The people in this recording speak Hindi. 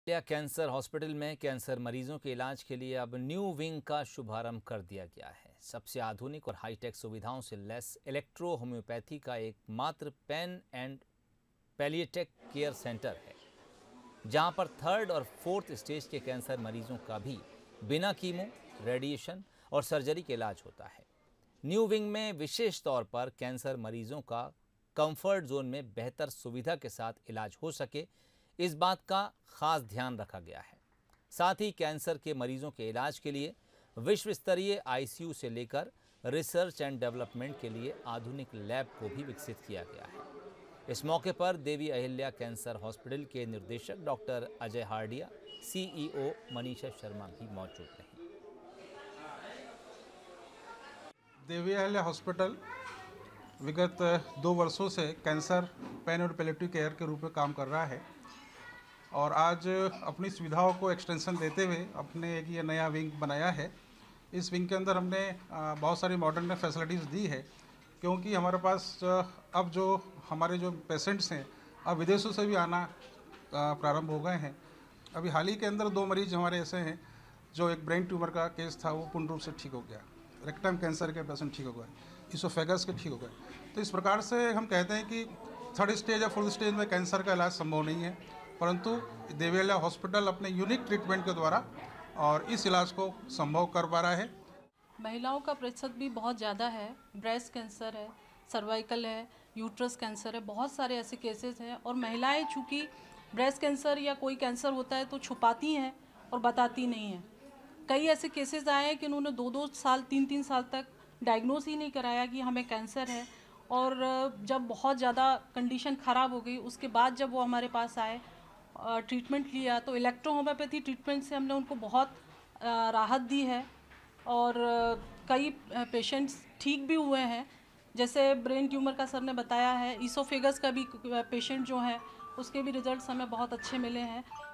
कैंसर हॉस्पिटल में कैंसर मरीजों के इलाज के लिए अब न्यू विंग का शुभारंभ कर दिया गया है। सबसे आधुनिक और हाईटेक सुविधाओं से लैस इलेक्ट्रो होम्योपैथी का एकमात्र pain and palliative care centre है, जहां पर 3rd और 4th स्टेज के कैंसर मरीजों का भी बिना कीमो, रेडिएशन और सर्जरी के इलाज होता है। न्यू विंग में विशेष तौर पर कैंसर मरीजों का कंफर्ट जोन में बेहतर सुविधा के साथ इलाज हो सके, इस बात का खास ध्यान रखा गया है। साथ ही कैंसर के मरीजों के इलाज के लिए विश्व स्तरीय आईसीयू से लेकर रिसर्च एंड डेवलपमेंट के लिए आधुनिक लैब को भी विकसित किया गया है। इस मौके पर देवी अहिल्या कैंसर हॉस्पिटल के निर्देशक डॉक्टर अजय हार्डिया, सीईओ मनीषा शर्मा भी मौजूद रहीं। देवी अहिल्या हॉस्पिटल विगत 2 वर्षों से कैंसर पेन और पैलिएटिव केयर के रूप में काम कर रहा है और आज अपनी सुविधाओं को एक्सटेंशन देते हुए अपने एक ये नया विंग बनाया है। इस विंग के अंदर हमने बहुत सारी मॉडर्न फैसिलिटीज़ दी है, क्योंकि हमारे पास अब जो हमारे जो पेशेंट्स हैं अब विदेशों से भी आना प्रारंभ हो गए हैं। अभी हाल ही के अंदर 2 मरीज हमारे ऐसे हैं जो एक ब्रेन ट्यूमर का केस था, वो पूर्ण रूप से ठीक हो गया। रेक्टम कैंसर के पेशेंट ठीक हो गए, इसोफेगस के ठीक हो गए। तो इस प्रकार से हम कहते हैं कि 3rd स्टेज या 4th स्टेज में कैंसर का इलाज संभव नहीं है, परंतु देवी अहिल्या हॉस्पिटल अपने यूनिक ट्रीटमेंट के द्वारा और इस इलाज को संभव कर पा रहा है। महिलाओं का प्रतिशत भी बहुत ज़्यादा है। ब्रेस्ट कैंसर है, सर्वाइकल है, यूट्रस कैंसर है, बहुत सारे ऐसे केसेस हैं। और महिलाएं चूँकि ब्रेस्ट कैंसर या कोई कैंसर होता है तो छुपाती हैं और बताती नहीं हैं। कई ऐसे केसेस आए हैं कि उन्होंने 2-2 साल 3-3 साल तक डायग्नोस ही नहीं कराया कि हमें कैंसर है, और जब बहुत ज़्यादा कंडीशन ख़राब हो गई उसके बाद जब वो हमारे पास आए, ट्रीटमेंट लिया, तो इलेक्ट्रो होम्योपैथी ट्रीटमेंट से हमने उनको बहुत राहत दी है और कई पेशेंट्स ठीक भी हुए हैं। जैसे ब्रेन ट्यूमर का सर ने बताया है, इसोफेगस का भी पेशेंट जो है उसके भी रिजल्ट्स हमें बहुत अच्छे मिले हैं।